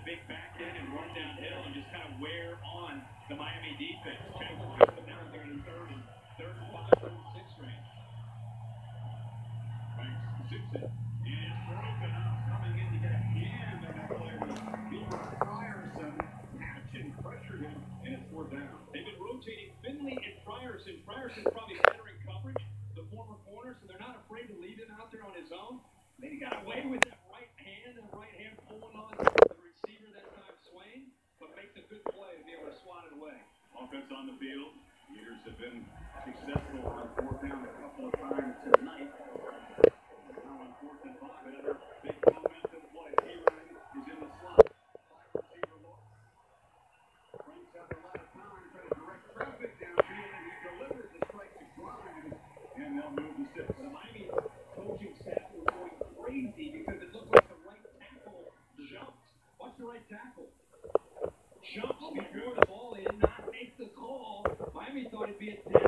big back end and run downhill and just kind of wear on the Miami defense. Jackson puts them down there in third and 5, third and 6 range. Banks zips it. And it's broken up. Coming in to get a hand on that play was Frierson. Action pressured him, and it's 4th down. They've been rotating Finley and Frierson. Frierson's probably better in coverage, the former corner, so they're not afraid to leave him out there on his own. They got away with that right hand pulling on the receiver that time swaying, but makes a good play to be able to swat it away. Offense on the field. Leaders have been successful on 4th down a couple of times tonight. Now on 4th and 5, another big momentum play. T-Ryan is in the slot. 5 receiver look. Brings up a lot of time, trying to direct traffic downfield, and he delivers the strike to Grimes, and they'll move the 6. The Miami coaching staff was going crazy because it looked like the right tackle jumped. Watch the right tackle. Jumps before the ball in, not make the call. Miami thought it'd be a